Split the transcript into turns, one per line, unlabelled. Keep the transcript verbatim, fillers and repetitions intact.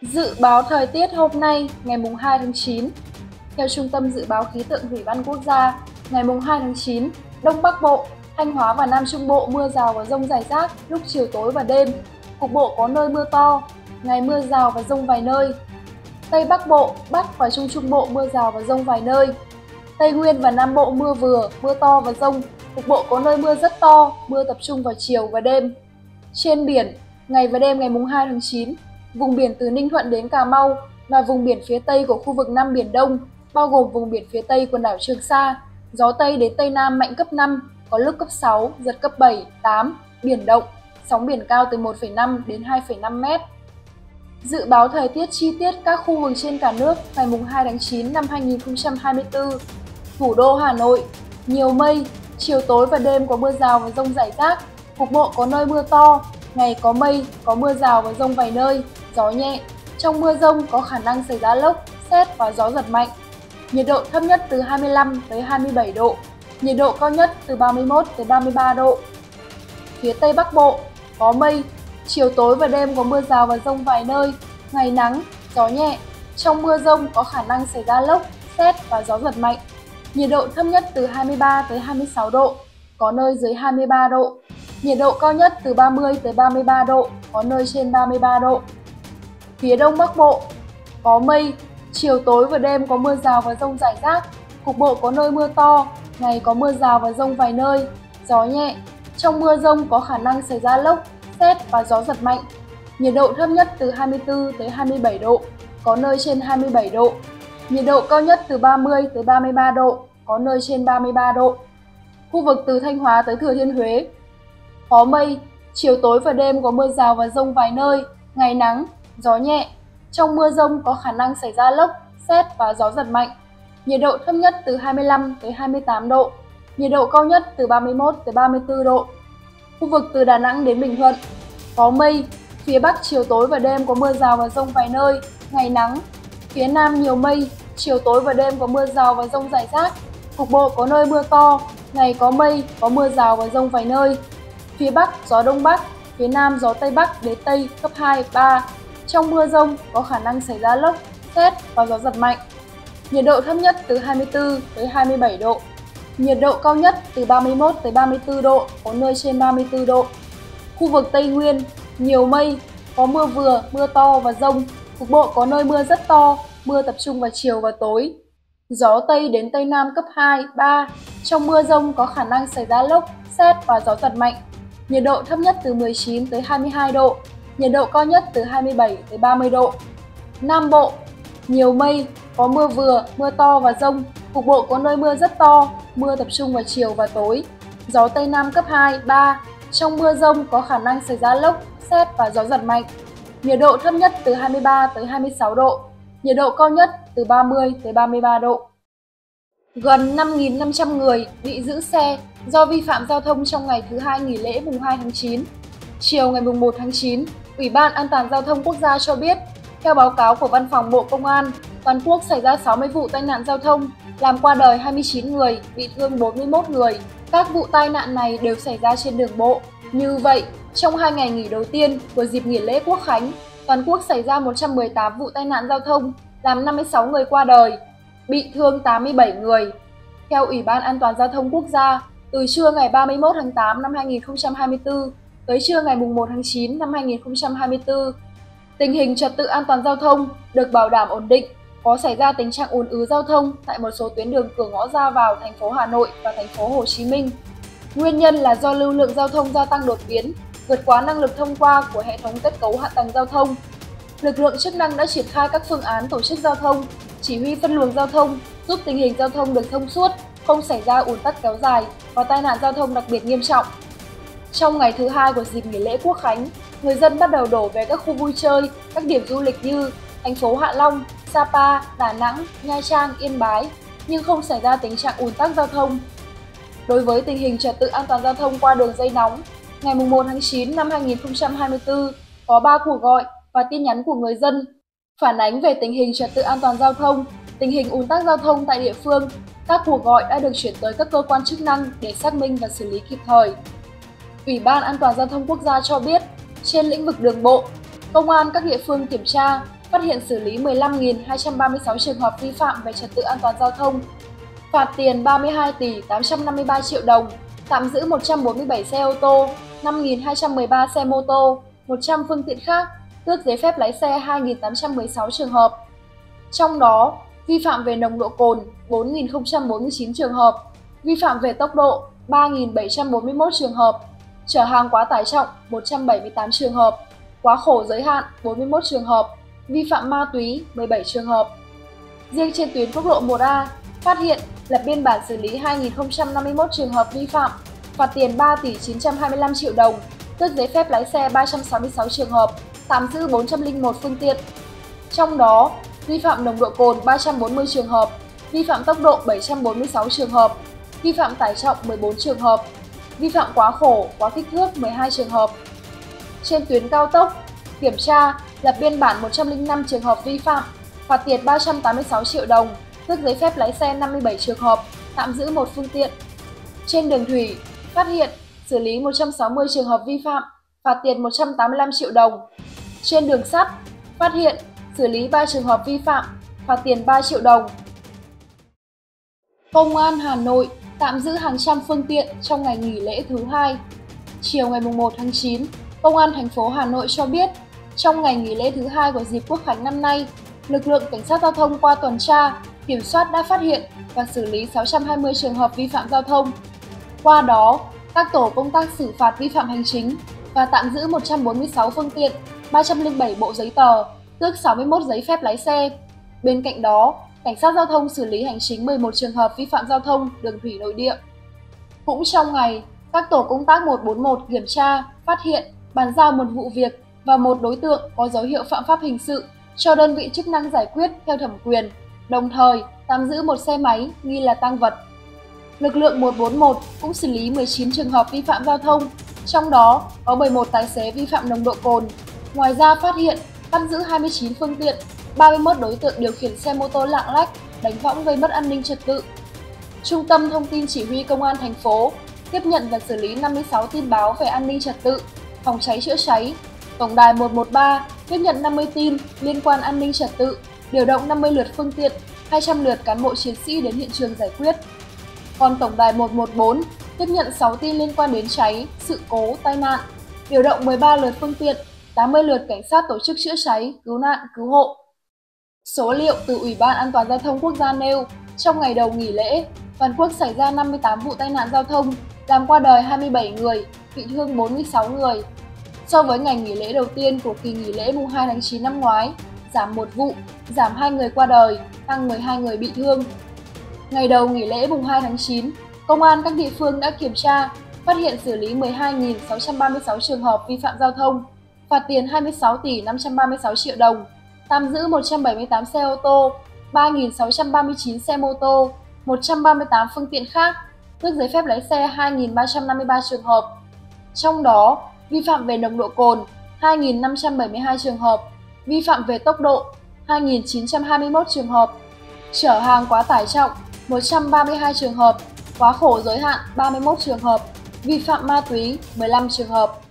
Dự báo thời tiết hôm nay, ngày hai tháng chín. Theo Trung tâm Dự báo Khí tượng Thủy văn Quốc gia, ngày hai tháng chín, Đông Bắc Bộ, Thanh Hóa và Nam Trung Bộ mưa rào và dông rải rác lúc chiều tối và đêm. Cục bộ có nơi mưa to, ngày mưa rào và dông vài nơi. Tây Bắc Bộ, Bắc và Trung Trung Bộ mưa rào và dông vài nơi. Tây Nguyên và Nam Bộ mưa vừa, mưa to và dông. Cục bộ có nơi mưa rất to, mưa tập trung vào chiều và đêm. Trên biển, ngày và đêm ngày hai tháng chín, vùng biển từ Ninh Thuận đến Cà Mau và vùng biển phía Tây của khu vực Nam Biển Đông, bao gồm vùng biển phía Tây quần đảo Trường Sa, gió Tây đến Tây Nam mạnh cấp năm, có lúc cấp sáu, giật cấp bảy, tám, biển động, sóng biển cao từ một phẩy năm đến hai phẩy năm mét. Dự báo thời tiết chi tiết các khu vực trên cả nước ngày hai tháng chín năm hai nghìn không trăm hai mươi tư. Thủ đô Hà Nội, nhiều mây, chiều tối và đêm có mưa rào và dông rải rác, cục bộ có nơi mưa to, ngày có mây, có mưa rào và dông vài nơi, gió nhẹ. Trong mưa dông có khả năng xảy ra lốc, sét và gió giật mạnh. Nhiệt độ thấp nhất từ hai mươi lăm tới hai mươi bảy độ, nhiệt độ cao nhất từ ba mươi mốt tới ba mươi ba độ. Phía Tây Bắc Bộ, có mây, chiều tối và đêm có mưa rào và dông vài nơi, ngày nắng, gió nhẹ. Trong mưa dông có khả năng xảy ra lốc, sét và gió giật mạnh. Nhiệt độ thấp nhất từ hai mươi ba tới hai mươi sáu độ, có nơi dưới hai mươi ba độ. Nhiệt độ cao nhất từ ba mươi tới ba mươi ba độ, có nơi trên ba mươi ba độ. Phía Đông Bắc Bộ, có mây, chiều tối và đêm có mưa rào và dông rải rác, cục bộ có nơi mưa to, ngày có mưa rào và dông vài nơi, gió nhẹ. Trong mưa dông có khả năng xảy ra lốc, sét và gió giật mạnh. Nhiệt độ thấp nhất từ hai mươi tư tới hai mươi bảy độ, có nơi trên hai mươi bảy độ. Nhiệt độ cao nhất từ ba mươi tới ba mươi ba độ, có nơi trên ba mươi ba độ. Khu vực từ Thanh Hóa tới Thừa Thiên Huế, có mây, chiều tối và đêm có mưa rào và dông vài nơi, ngày nắng, gió nhẹ. Trong mưa dông có khả năng xảy ra lốc, sét và gió giật mạnh. Nhiệt độ thấp nhất từ hai mươi lăm tới hai mươi tám độ, nhiệt độ cao nhất từ ba mươi mốt tới ba mươi tư độ. Khu vực từ Đà Nẵng đến Bình Thuận, có mây, phía Bắc chiều tối và đêm có mưa rào và dông vài nơi, ngày nắng. Phía Nam nhiều mây, chiều tối và đêm có mưa rào và dông rải rác, cục bộ có nơi mưa to, ngày có mây, có mưa rào và dông vài nơi. Phía Bắc gió Đông Bắc, phía Nam gió Tây Bắc đến Tây cấp hai, ba. Trong mưa dông có khả năng xảy ra lốc, sét và gió giật mạnh. Nhiệt độ thấp nhất từ hai mươi tư tới hai mươi bảy độ. Nhiệt độ cao nhất từ ba mươi mốt tới ba mươi tư độ, có nơi trên ba mươi tư độ. Khu vực Tây Nguyên, nhiều mây, có mưa vừa, mưa to và dông, cục bộ có nơi mưa rất to, mưa tập trung vào chiều và tối. Gió Tây đến Tây Nam cấp hai, ba. Trong mưa dông có khả năng xảy ra lốc, sét và gió giật mạnh. Nhiệt độ thấp nhất từ mười chín tới hai mươi hai độ, nhiệt độ cao nhất từ hai mươi bảy tới ba mươi độ. Nam Bộ, nhiều mây, có mưa vừa, mưa to và dông, cục bộ có nơi mưa rất to, mưa tập trung vào chiều và tối. Gió Tây Nam cấp hai, ba. Trong mưa dông có khả năng xảy ra lốc, sét và gió giật mạnh. Nhiệt độ thấp nhất từ hai mươi ba tới hai mươi sáu độ, nhiệt độ cao nhất từ ba mươi tới ba mươi ba độ. Gần năm nghìn năm trăm người bị giữ xe do vi phạm giao thông trong ngày thứ hai nghỉ lễ mùng hai tháng chín. Chiều ngày mùng một tháng chín, Ủy ban An toàn Giao thông Quốc gia cho biết, theo báo cáo của Văn phòng Bộ Công an, toàn quốc xảy ra sáu mươi vụ tai nạn giao thông, làm qua đời hai mươi chín người, bị thương bốn mươi mốt người. Các vụ tai nạn này đều xảy ra trên đường bộ. Như vậy, trong hai ngày nghỉ đầu tiên của dịp nghỉ lễ Quốc khánh, toàn quốc xảy ra một trăm mười tám vụ tai nạn giao thông, làm năm mươi sáu người qua đời, bị thương tám mươi bảy người. Theo Ủy ban An toàn Giao thông Quốc gia, từ trưa ngày ba mươi mốt tháng tám năm hai nghìn không trăm hai mươi tư tới trưa ngày mùng một tháng chín năm hai nghìn không trăm hai mươi tư, tình hình trật tự an toàn giao thông được bảo đảm ổn định, có xảy ra tình trạng ùn ứ giao thông tại một số tuyến đường cửa ngõ ra vào thành phố Hà Nội và thành phố Hồ Chí Minh. Nguyên nhân là do lưu lượng giao thông gia tăng đột biến, vượt quá năng lực thông qua của hệ thống kết cấu hạ tầng giao thông. Lực lượng chức năng đã triển khai các phương án tổ chức giao thông, chỉ huy phân luồng giao thông, giúp tình hình giao thông được thông suốt, không xảy ra ùn tắc kéo dài và tai nạn giao thông đặc biệt nghiêm trọng. Trong ngày thứ hai của dịp nghỉ lễ Quốc khánh, người dân bắt đầu đổ về các khu vui chơi, các điểm du lịch như thành phố Hạ Long, Sapa, Đà Nẵng, Nha Trang, Yên Bái, nhưng không xảy ra tình trạng ùn tắc giao thông. Đối với tình hình trật tự an toàn giao thông qua đường dây nóng, ngày mùng một tháng chín năm hai nghìn không trăm hai mươi tư có ba cuộc gọi và tin nhắn của người dân phản ánh về tình hình trật tự an toàn giao thông, tình hình ùn tắc giao thông tại địa phương. Các cuộc gọi đã được chuyển tới các cơ quan chức năng để xác minh và xử lý kịp thời. Ủy ban An toàn Giao thông Quốc gia cho biết, trên lĩnh vực đường bộ, công an các địa phương kiểm tra, phát hiện xử lý mười lăm nghìn hai trăm ba mươi sáu trường hợp vi phạm về trật tự an toàn giao thông, phạt tiền ba mươi hai tỷ tám trăm năm mươi ba triệu đồng, tạm giữ một trăm bốn mươi bảy xe ô tô, năm nghìn hai trăm mười ba xe mô tô, một trăm phương tiện khác, tước giấy phép lái xe hai nghìn tám trăm mười sáu trường hợp. Trong đó, vi phạm về nồng độ cồn bốn nghìn không trăm bốn mươi chín trường hợp, vi phạm về tốc độ ba nghìn bảy trăm bốn mươi mốt trường hợp, chở hàng quá tải trọng một trăm bảy mươi tám trường hợp, quá khổ giới hạn bốn mươi mốt trường hợp, vi phạm ma túy mười bảy trường hợp. Riêng trên tuyến quốc lộ một A, phát hiện, lập biên bản xử lý hai nghìn không trăm năm mươi mốt trường hợp vi phạm, phạt tiền ba tỷ chín trăm hai mươi lăm triệu đồng, tước giấy phép lái xe ba trăm sáu mươi sáu trường hợp, tạm giữ bốn trăm lẻ một phương tiện. Trong đó, vi phạm nồng độ cồn ba trăm bốn mươi trường hợp, vi phạm tốc độ bảy trăm bốn mươi sáu trường hợp, vi phạm tải trọng mười bốn trường hợp, vi phạm quá khổ, quá kích thước mười hai trường hợp. Trên tuyến cao tốc, kiểm tra, lập biên bản một trăm lẻ năm trường hợp vi phạm, phạt tiền ba trăm tám mươi sáu triệu đồng, tước giấy phép lái xe năm mươi bảy trường hợp, tạm giữ một phương tiện. Trên đường thủy, phát hiện, xử lý một trăm sáu mươi trường hợp vi phạm, phạt tiền một trăm tám mươi lăm triệu đồng. Trên đường sắt, phát hiện, xử lý ba trường hợp vi phạm, phạt tiền ba triệu đồng. Công an Hà Nội tạm giữ hàng trăm phương tiện trong ngày nghỉ lễ thứ hai. Chiều ngày một tháng chín, Công an thành phố Hà Nội cho biết, trong ngày nghỉ lễ thứ hai của dịp Quốc khánh năm nay, lực lượng cảnh sát giao thông qua tuần tra, kiểm soát đã phát hiện và xử lý sáu trăm hai mươi trường hợp vi phạm giao thông. Qua đó, các tổ công tác xử phạt vi phạm hành chính và tạm giữ một trăm bốn mươi sáu phương tiện, ba trăm lẻ bảy bộ giấy tờ, tước sáu mươi mốt giấy phép lái xe. Bên cạnh đó, cảnh sát giao thông xử lý hành chính mười một trường hợp vi phạm giao thông đường thủy nội địa. Cũng trong ngày, các tổ công tác một bốn một kiểm tra, phát hiện, bàn giao một vụ việc và một đối tượng có dấu hiệu phạm pháp hình sự cho đơn vị chức năng giải quyết theo thẩm quyền, đồng thời tạm giữ một xe máy nghi là tang vật. Lực lượng một bốn một cũng xử lý mười chín trường hợp vi phạm giao thông, trong đó có mười một tài xế vi phạm nồng độ cồn. Ngoài ra phát hiện, bắt giữ hai mươi chín phương tiện, ba mươi mốt đối tượng điều khiển xe mô tô lạng lách, đánh võng gây mất an ninh trật tự. Trung tâm Thông tin Chỉ huy Công an thành phố tiếp nhận và xử lý năm mươi sáu tin báo về an ninh trật tự, phòng cháy chữa cháy. Tổng đài một một ba tiếp nhận năm mươi tin liên quan an ninh trật tự, điều động năm mươi lượt phương tiện, hai trăm lượt cán bộ chiến sĩ đến hiện trường giải quyết. Còn tổng đài một một bốn tiếp nhận sáu tin liên quan đến cháy, sự cố, tai nạn, điều động mười ba lượt phương tiện, tám mươi lượt cảnh sát tổ chức chữa cháy, cứu nạn, cứu hộ. Số liệu từ Ủy ban An toàn Giao thông Quốc gia nêu, trong ngày đầu nghỉ lễ, toàn quốc xảy ra năm mươi tám vụ tai nạn giao thông, làm qua đời hai mươi bảy người, bị thương bốn mươi sáu người. So với ngày nghỉ lễ đầu tiên của kỳ nghỉ lễ mùng hai tháng chín năm ngoái, giảm một vụ, giảm hai người qua đời, tăng mười hai người bị thương. Ngày đầu nghỉ lễ mùng hai tháng chín, Công an các địa phương đã kiểm tra, phát hiện xử lý mười hai nghìn sáu trăm ba mươi sáu trường hợp vi phạm giao thông, phạt tiền hai mươi sáu tỷ năm trăm ba mươi sáu triệu đồng, tạm giữ một trăm bảy mươi tám xe ô tô, ba nghìn sáu trăm ba mươi chín xe mô tô, một trăm ba mươi tám phương tiện khác, tước giấy phép lái xe hai nghìn ba trăm năm mươi ba trường hợp. Trong đó, vi phạm về nồng độ cồn hai nghìn năm trăm bảy mươi hai trường hợp, vi phạm về tốc độ hai nghìn chín trăm hai mươi mốt trường hợp, chở hàng quá tải trọng một trăm ba mươi hai trường hợp, quá khổ giới hạn ba mươi mốt trường hợp, vi phạm ma túy mười lăm trường hợp.